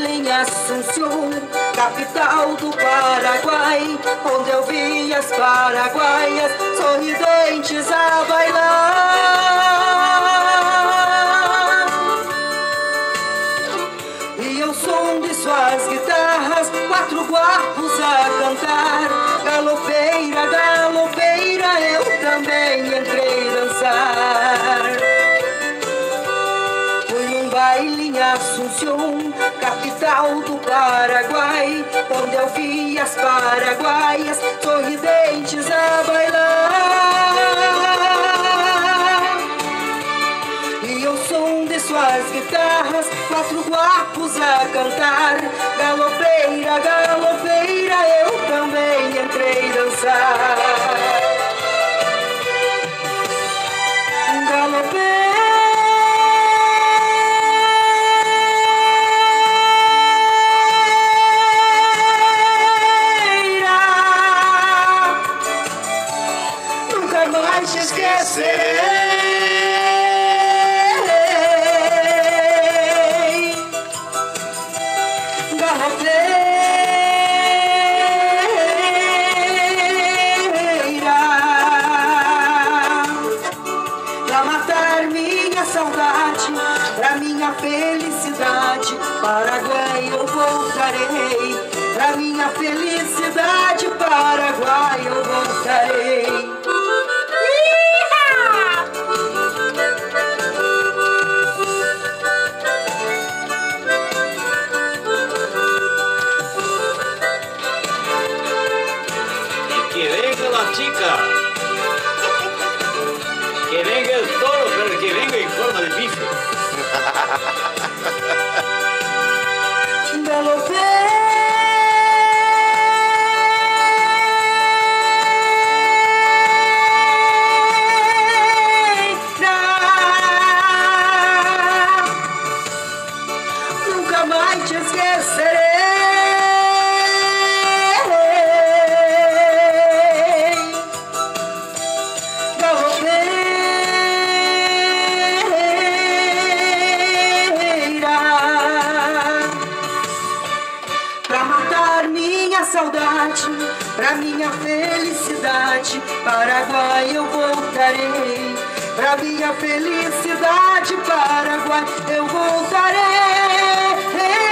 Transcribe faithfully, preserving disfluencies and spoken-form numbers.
baile em Assunção, capital do Paraguai, onde eu vi as paraguaias sorridentes a bailar. E ao som de suas guitarras, quatro guapos a cantar. Galopeira, galopeira, eu também entrei dançar. Fui num baile em Assunção, capital do Paraguai, onde eu vi as paraguaias sorridentes a bailar. E ao som de suas guitarras, quatro guapos a cantar. Galopeira, galopeira, eu também entrei dançar. Galopeira, nunca mais te esquecerei. Pra matar minha saudade, pra minha felicidade, Paraguai eu voltarei. Pra minha felicidade, Paraguai eu voltarei. Que venga la chica, que venga el toro, pero que venga en forma de bife. Nunca mais te esquecerei. Pra matar minha saudade, pra minha felicidade, Paraguai eu voltarei. Pra minha felicidade, Paraguai eu voltarei.